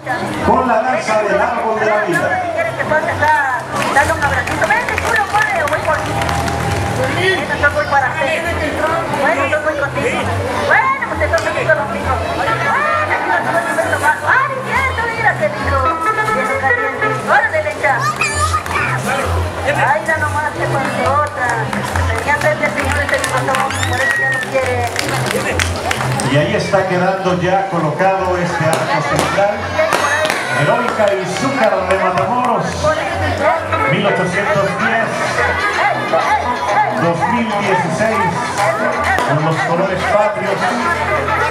con la danza del árbol de la vida. ¿Quieres que pase acá? Dale un abracito. Vente, tú lo pones o voy por ti. Yo voy para hacer. Bueno, yo voy contigo. Bueno, pues te toca contigo los mismos. ¡Ay, cierto! Mira qué lindo. Bien caliente. ¡Órale, lecha! Ay, ya nomás te pasó otra. Tenía sed de señor este que pasó, por eso ya no quiere. Y ahí está quedando ya colocado este arco central. Heroica y Izúcar de Matamoros, 1810, 2016, con los colores patrios.